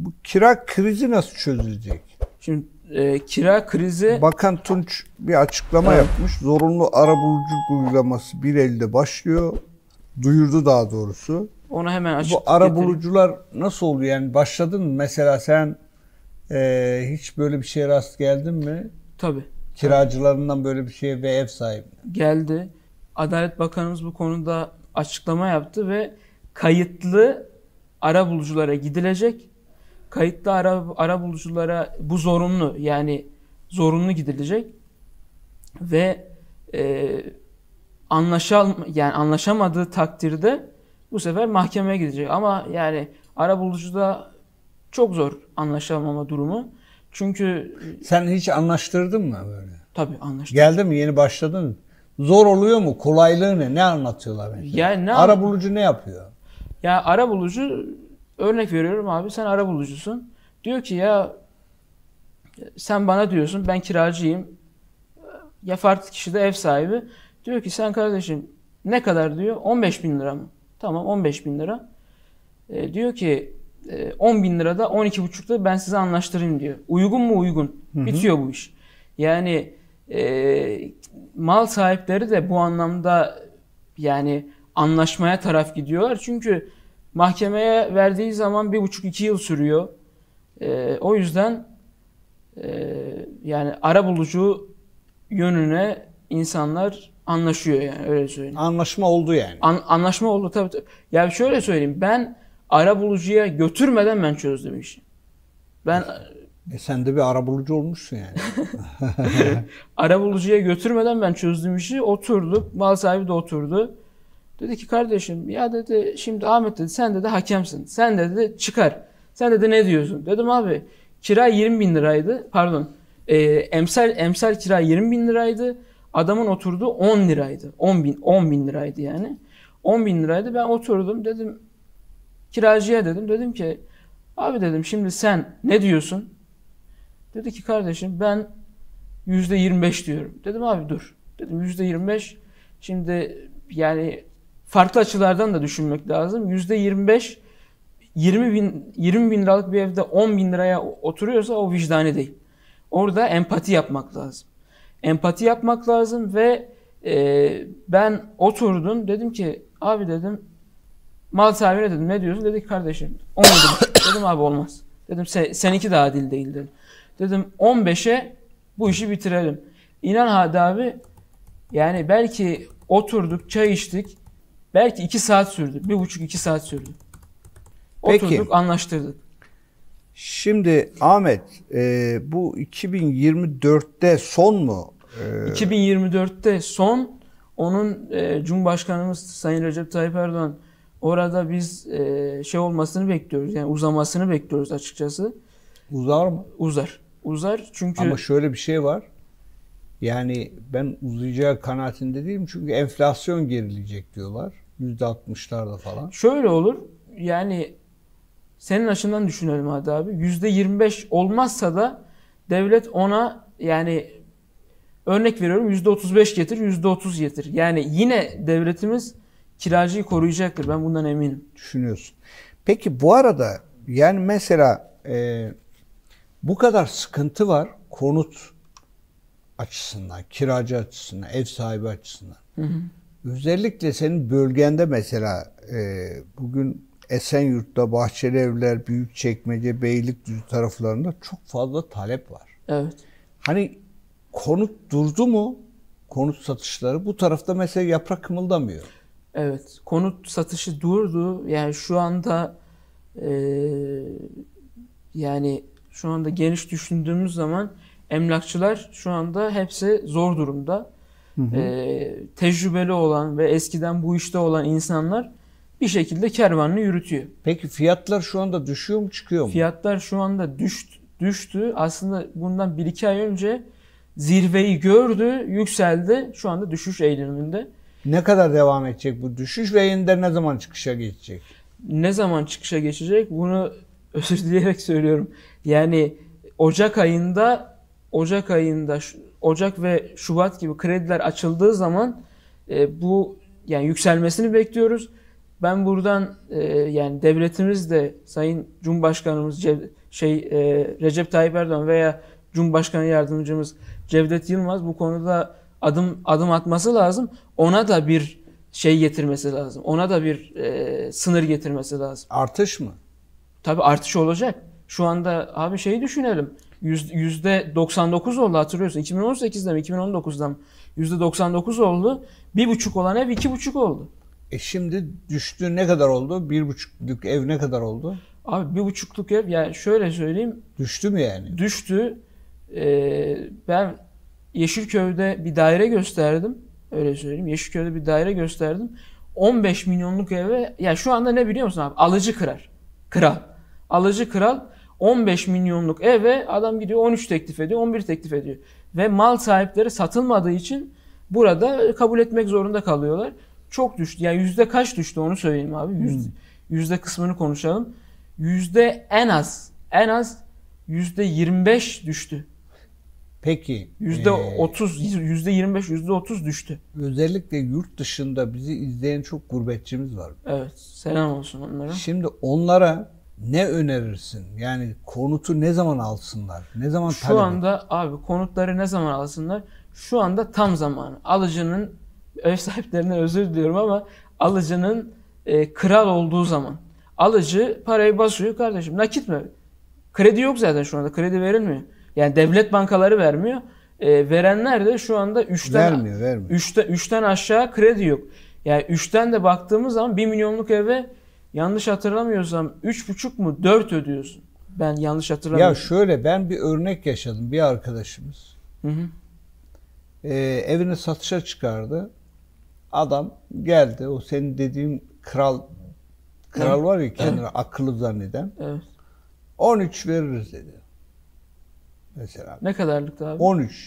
Bu kira krizi nasıl çözülecek? Şimdi kira krizi... Bakan Tunç bir açıklama yapmış. Zorunlu arabuluculuk uygulaması bir elde başlıyor. Duyurdu daha doğrusu. Onu hemen açık. Bu arabulucular nasıl oluyor? Yani başladın mı? Mesela sen hiç böyle bir şeye rast geldin mi? Tabii. Kiracılarından böyle bir şeye ve ev sahibi. Geldi. Adalet Bakanımız bu konuda açıklama yaptı ve kayıtlı arabuluculara gidilecek. Kayıtlı arabuluculara bu zorunlu, yani zorunlu gidilecek ve anlaşamadığı takdirde bu sefer mahkemeye gidecek. Ama yani arabulucuda çok zor anlaşamama durumu. Çünkü sen hiç anlaştırdın mı böyle? Tabii anlaştırdım. Geldi mi? Yeni başladın. Zor oluyor mu? Kolaylığı ne? Ne anlatıyorlar mesela? Yani arabulucu ne yapıyor? Ya arabulucu, örnek veriyorum abi, sen arabulucusun. Diyor ki ya sen bana diyorsun ben kiracıyım. Ya farklı kişi de ev sahibi. Diyor ki sen kardeşim ne kadar diyor? 15.000 lira mı? Tamam 15.000 lira. Diyor ki 10.000 lirada 12.5'da ben size anlaştırayım diyor. Uygun mu? Uygun. Hı-hı. Bitiyor bu iş. Yani mal sahipleri de bu anlamda yani anlaşmaya taraf gidiyorlar. Çünkü mahkemeye verdiği zaman 1,5-2 yıl sürüyor. O yüzden yani arabulucu yönüne insanlar anlaşıyor, yani öyle söyleyeyim. Anlaşma oldu yani. Anlaşma oldu tabii. Ya şöyle söyleyeyim, ben arabulucuya götürmeden ben çözdüm işi. Sen de bir arabulucu olmuşsun yani. Arabulucuya götürmeden ben çözdüm işi. Oturduk, mal sahibi de oturdu. Dedi ki kardeşim ya dedi, şimdi Ahmet dedi sen dedi hakemsin. Sen dedi çıkar. Sen dedi ne diyorsun? Dedim abi kira 20.000 liraydı. Pardon. Emsal kira 20.000 liraydı. Adamın oturduğu 10 liraydı. 10.000 liraydı yani. 10.000 liraydı. Ben oturdum dedim kiracıya dedim ki abi dedim şimdi sen ne diyorsun? Dedi ki kardeşim ben %25 diyorum. Dedim abi dur. Dedim %25 şimdi yani farklı açılardan da düşünmek lazım. %25 20 bin liralık bir evde 10 bin liraya oturuyorsa o vicdani değil. Orada empati yapmak lazım. Empati yapmak lazım ve ben oturdum dedim ki abi dedim mal sahibine dedim ne diyorsun? Dedi ki kardeşim 17 dedim abi olmaz. Dedim seninki de adil değil dedim. Dedim 15'e bu işi bitirelim. İnan Hadi abi yani belki oturduk çay içtik. Belki 2 saat sürdü. 1,5-2 saat sürdü. Peki, oturduk anlaştırdık. Şimdi Ahmet bu 2024'te son mu? 2024'te son. Onun Cumhurbaşkanımız Sayın Recep Tayyip Erdoğan orada biz şey olmasını bekliyoruz. Yani uzamasını bekliyoruz açıkçası. Uzar mı? Uzar çünkü... Ama şöyle bir şey var. Yani ben uzayacağı kanaatinde değilim. Çünkü enflasyon gerileyecek diyorlar. %60'larda falan. Şöyle olur. Yani senin açından düşünelim hadi abi. %25 olmazsa da devlet ona yani örnek veriyorum %35 getir, %30 getir. Yani yine devletimiz kiracıyı koruyacaktır. Ben bundan eminim. Düşünüyorsun. Peki bu arada yani mesela bu kadar sıkıntı var konut açısından, kiracı açısından, ev sahibi açısından. Hı hı. Özellikle senin bölgende mesela bugün Esenyurt'ta, Bahçelievler, Büyükçekmece, Beylikdüzü taraflarında çok fazla talep var. Evet. Hani konut durdu mu? Konut satışları bu tarafta mesela yaprak kımıldamıyor. Evet. Konut satışı durdu. Yani şu anda yani şu anda geniş düşündüğümüz zaman emlakçılar şu anda hepsi zor durumda. Hı hı. Tecrübeli olan ve eskiden bu işte olan insanlar bir şekilde kervanını yürütüyor. Peki fiyatlar şu anda düşüyor mu çıkıyor mu? Fiyatlar şu anda düştü. Aslında bundan 1-2 ay önce zirveyi gördü, yükseldi. Şu anda düşüş eğiliminde. Ne kadar devam edecek bu düşüş ve yeniden ne zaman çıkışa geçecek? Ne zaman çıkışa geçecek? Bunu özür dileyerek söylüyorum. Yani Ocak ve Şubat gibi krediler açıldığı zaman bu yani yükselmesini bekliyoruz. ben buradan yani devletimiz de Sayın Cumhurbaşkanımız Recep Tayyip Erdoğan veya Cumhurbaşkanı Yardımcımız Cevdet Yılmaz bu konuda adım atması lazım. Ona da bir şey getirmesi lazım. Ona da bir sınır getirmesi lazım. Artış mı? Tabii artış olacak. Şu anda abi şeyi düşünelim. %99 oldu, hatırlıyorsun. 2018'de mi 2019'da mı? %99 oldu. 1,5 olan ev 2,5 oldu. Şimdi düştü, ne kadar oldu? 1,5'lük ev ne kadar oldu? Abi 1,5'luk ev, yani şöyle söyleyeyim. Düştü mü yani? Düştü. Ben Yeşilköy'de bir daire gösterdim. Öyle söyleyeyim. Yeşilköy'de bir daire gösterdim. 15 milyonluk eve, ya şu anda ne biliyor musun abi? Alıcı kral. Alıcı kral 15 milyonluk eve adam gidiyor 13 teklif ediyor, 11 teklif ediyor. Ve mal sahipleri satılmadığı için burada kabul etmek zorunda kalıyorlar. Çok düştü. Yani yüzde kaç düştü onu söyleyeyim abi. Yüzde kısmını konuşalım. En az %25 düştü. Peki. %30, %25, %30 düştü. Özellikle yurt dışında bizi izleyen çok gurbetçimiz var. Evet. Selam olsun onlara. Şimdi onlara ne önerirsin? Yani konutu ne zaman alsınlar? Ne zaman talep? Şu anda abi konutları ne zaman alsınlar? Şu anda tam zamanı. Alıcının, ev sahiplerinden özür diliyorum ama alıcının kral olduğu zaman. Alıcı parayı basıyor, kardeşim nakit mi? Kredi yok zaten şu anda. Kredi verilmiyor. Yani devlet bankaları vermiyor. Verenler de şu anda 3'ten aşağı kredi yok. Yani 3'ten de baktığımız zaman 1 milyonluk eve yanlış hatırlamıyorsam 3,5 mu 4 ödüyorsun. Ben yanlış hatırlamıyorum. Ya şöyle, ben bir örnek yaşadım. Bir arkadaşımız evini satışa çıkardı. Adam geldi. O senin dediğin kral var ya, kendini akıllı zanneden. Evet. 13 veririz dedi. Mesela. Ne kadarlıktı abi?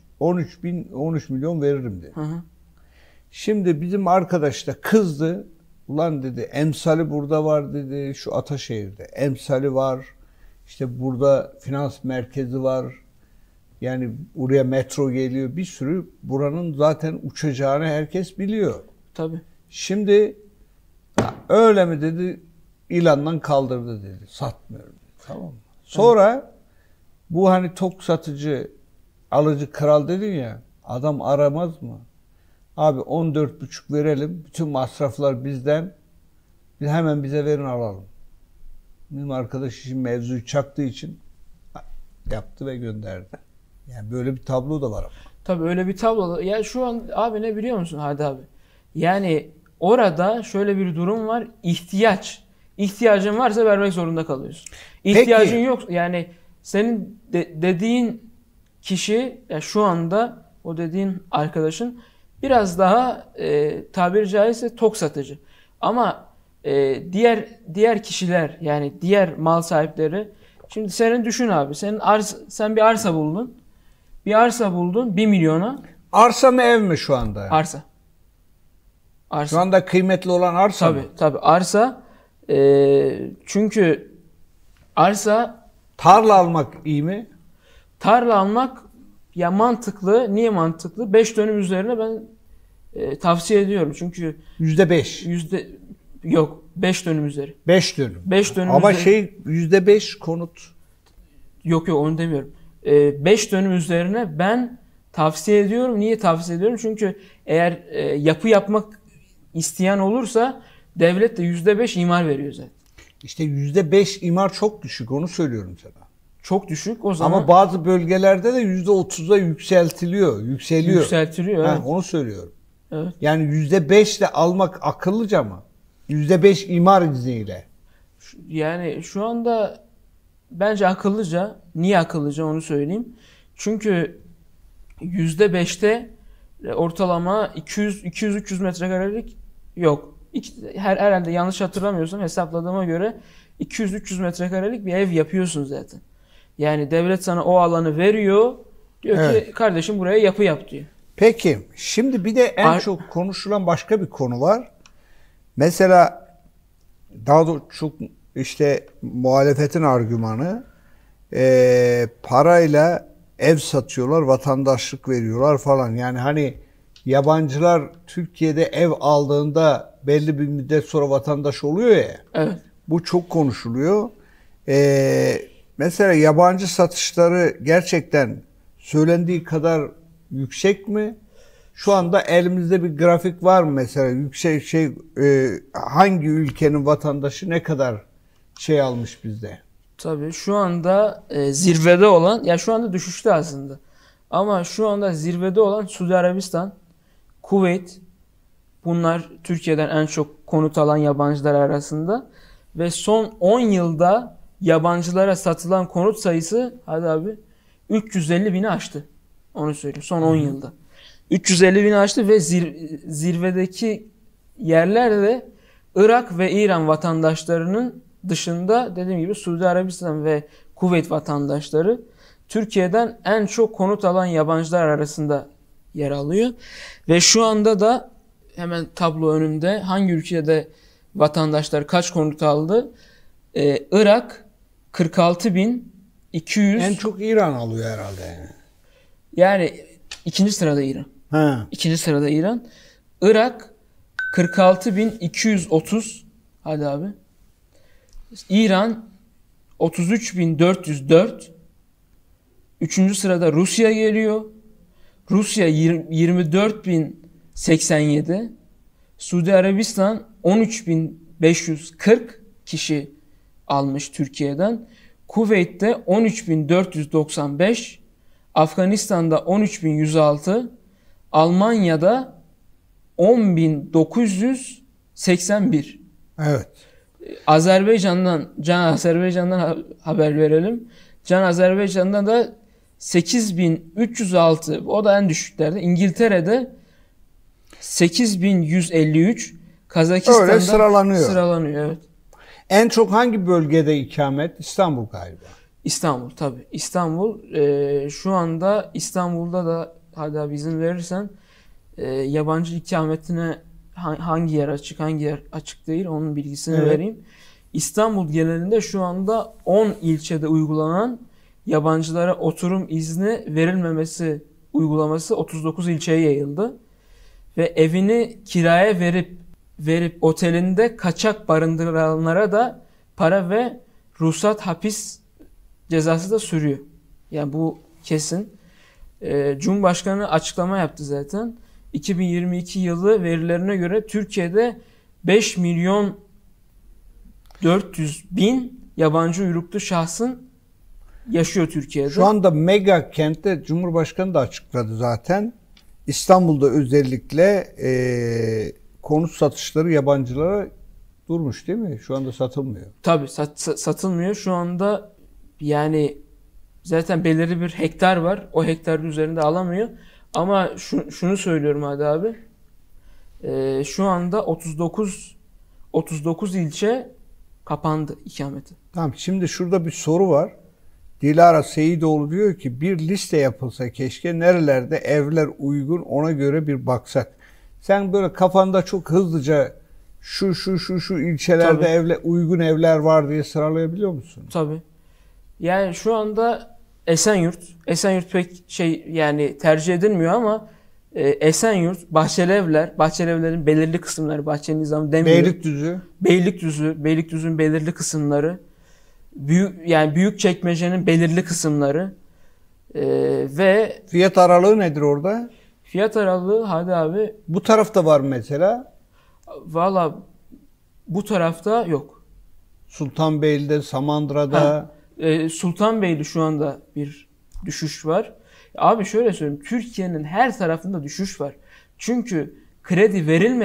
13 milyon veririm dedi. Şimdi bizim arkadaş da kızdı. Ulan dedi, emsali burada var dedi, şu Ataşehir'de. Emsali var. İşte burada finans merkezi var. Yani buraya metro geliyor. Bir sürü, buranın zaten uçacağını herkes biliyor. Tabii. Şimdi öyle mi dedi, ilandan kaldırdı dedi. Satmıyorum dedi. Tamam mı? Sonra bu hani tok satıcı, alıcı kral dedin ya, adam aramaz mı? Abi 14,5 verelim. Bütün masraflar bizden. Hemen bize verin, alalım. Benim arkadaş için mevzuyu çaktığı için yaptı ve gönderdi. Yani böyle bir tablo da var ama. Tabii öyle bir tablo da. Ya şu an abi ne biliyor musun Hadi abi? Yani orada şöyle bir durum var. İhtiyacın varsa vermek zorunda kalıyorsun. İhtiyacın yok. Yani senin dediğin kişi, ya şu anda o dediğin arkadaşın biraz daha tabiri caizse tok satıcı. Ama diğer kişiler, yani diğer mal sahipleri, şimdi senin düşün abi, sen bir arsa buldun. 1 milyona. Arsa mı ev mi şu anda? Arsa. Şu anda kıymetli olan arsa mı? Tabii arsa. Çünkü arsa. Tarla almak iyi mi? Tarla almak ya mantıklı. Niye mantıklı? 5 dönüm üzerine ben tavsiye ediyorum. Çünkü %5. Yok, 5 dönüm üzeri. 5 dönüm. 5 dönüm ama üzeri. %5 konut. Yok onu demiyorum. 5 dönüm üzerine ben tavsiye ediyorum. Niye tavsiye ediyorum? Çünkü eğer yapı yapmak isteyen olursa devlet de %5 imar veriyor zaten. İşte %5 imar çok düşük, onu söylüyorum sana. Çok düşük o zaman. Ama bazı bölgelerde de %30'a yükseliyor. Yükseltiliyor. Evet. Onu söylüyorum. Evet. Yani %5 de almak akıllıca mı? %5 imar izniyle. Yani şu anda bence akıllıca. Niye akıllıca onu söyleyeyim. Çünkü %5'te ortalama 200-300 metrekarelik yok. Herhalde yanlış hatırlamıyorsam hesapladığıma göre 200-300 metrekarelik bir ev yapıyorsun zaten. Yani devlet sana o alanı veriyor. Diyor ki kardeşim buraya yapı yap diyor. Peki şimdi bir de en çok konuşulan başka bir konu var. Mesela daha da çok işte muhalefetin argümanı, parayla ev satıyorlar, vatandaşlık veriyorlar falan. Yani hani yabancılar Türkiye'de ev aldığında belli bir müddet sonra vatandaş oluyor ya. Evet. Bu çok konuşuluyor. Mesela yabancı satışları gerçekten söylendiği kadar yüksek mi? Şu anda elimizde bir grafik var mı mesela? Yüksek hangi ülkenin vatandaşı ne kadar şey almış bizde? Tabii şu anda zirvede olan, ya şu anda düşüşte aslında. Ama şu anda zirvede olan Suudi Arabistan, Kuveyt, bunlar Türkiye'den en çok konut alan yabancılar arasında. Ve son 10 yılda yabancılara satılan konut sayısı, hadi abi, 350 bini aştı. Onu söyleyeyim, son 10 yılda. 350 bini aştı ve zirvedeki yerler de Irak ve İran vatandaşlarının dışında, dediğim gibi Suudi Arabistan ve Kuveyt vatandaşları Türkiye'den en çok konut alan yabancılar arasında yer alıyor. Ve şu anda da hemen tablo önümde, hangi ülkede vatandaşlar kaç konut aldı? Irak 46.200. En çok İran alıyor herhalde yani. Yani ikinci sırada İran. Ha. İkinci sırada İran. Irak 46.230. Hadi abi. İran 33.404. Üçüncü sırada Rusya geliyor. Rusya 24.087. Suudi Arabistan 13.540 kişi almış Türkiye'den. Kuveyt'te 13.495. Afganistan'da 13.106. Almanya'da 10.981. Evet. Azerbaycan'dan haber verelim. Azerbaycan'dan da 8.306. O da en düşüklerde. İngiltere'de 8.153. Kazakistan'da öyle sıralanıyor. Sıralanıyor, evet. En çok hangi bölgede ikamet? İstanbul galiba. İstanbul tabii. İstanbul şu anda İstanbul'da da, hadi abi izin verirsen, yabancı ikametine hangi yer açık, hangi yer açık değil, onun bilgisini vereyim. İstanbul genelinde şu anda 10 ilçede uygulanan yabancılara oturum izni verilmemesi uygulaması 39 ilçeye yayıldı. Ve evini kiraya verip otelinde kaçak barındıranlara da para ve ruhsat hapis cezası da sürüyor. Yani bu kesin. Cumhurbaşkanı açıklama yaptı zaten. 2022 yılı verilerine göre Türkiye'de 5.400.000 yabancı uyruklu şahsın yaşıyor Türkiye'de. Şu anda mega kentte Cumhurbaşkanı da açıkladı zaten. İstanbul'da özellikle konut satışları yabancılara durmuş değil mi? Şu anda satılmıyor. Tabii satılmıyor. Şu anda yani zaten belirli bir hektar var. O hektarın üzerinde alamıyor. Ama şunu söylüyorum hadi abi. Şu anda 39 ilçe kapandı ikameti. Tamam, şimdi şurada bir soru var. Dilara Seyidoğlu diyor ki bir liste yapılsa keşke, nerelerde evler uygun, ona göre bir baksak. Sen böyle kafanda çok hızlıca şu ilçelerde uygun evler var diye sıralayabiliyor musun? Tabii. Yani şu anda Esenyurt pek yani tercih edilmiyor ama Esenyurt, Bahçelievlerin belirli kısımları, Bahçeli Nizam demiyor. Beylikdüzü'nün belirli kısımları, Büyükçekmece'nin belirli kısımları ve fiyat aralığı nedir orada? Fiyat aralığı hadi abi. Bu tarafta var mı mesela? Valla bu tarafta yok. Sultanbeyli'de, Samandıra'da. Sultanbeyli şu anda bir düşüş var. Abi şöyle söyleyeyim. Türkiye'nin her tarafında düşüş var. Çünkü kredi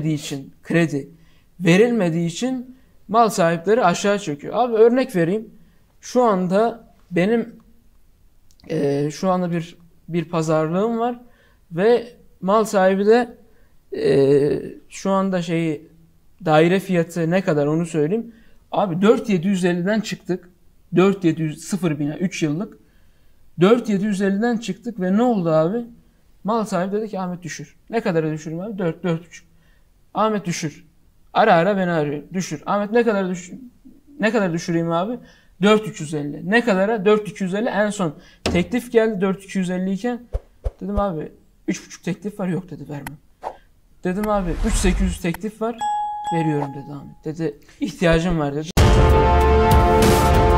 verilmediği için mal sahipleri aşağı çöküyor. Abi örnek vereyim. Şu anda benim şu anda bir pazarlığım var ve mal sahibi de şu anda daire fiyatı ne kadar onu söyleyeyim. Abi 4.750'den çıktık. 4.700 bina 3 yıllık. 4.750'den çıktık ve ne oldu abi? Mal sahibi dedi ki Ahmet düşür. Ne kadara düşüreyim abi? 4.5. Ahmet düşür. Ara beni arıyor. Düşür. Ahmet ne kadar düşüreyim abi? 4.350. Ne kadara? 4.250. En son teklif geldi 4.250 iken dedim abi 3.5 teklif var. Yok dedi, vermem. Dedim abi 3.800 teklif var. Veriyorum dedi Ahmet. Dedi ihtiyacım var dedi.